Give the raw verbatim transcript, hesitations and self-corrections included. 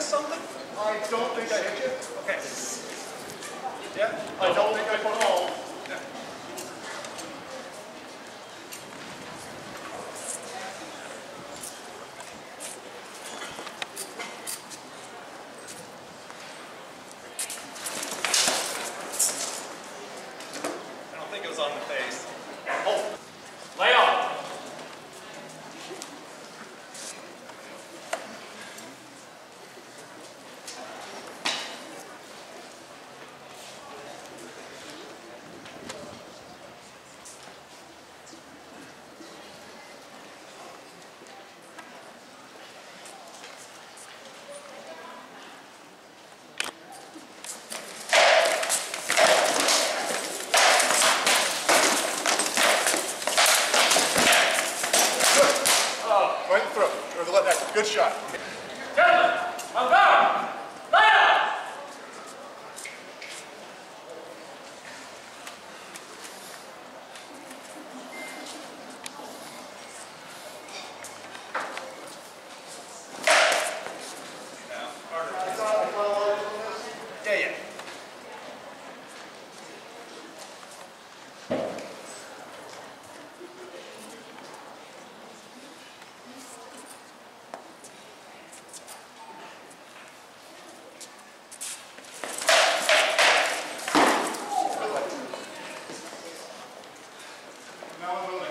something? I don't think I hit you. Okay. Yeah? I don't think I put all. Yeah. I don't think it was on the face. Oh. Lay off. Right in the throat, or the left neck. Good shot. Gentlemen, on guard. Lay off. Yeah. Harder. I thought I caught all of this. Yeah, yeah. Now I'm moving.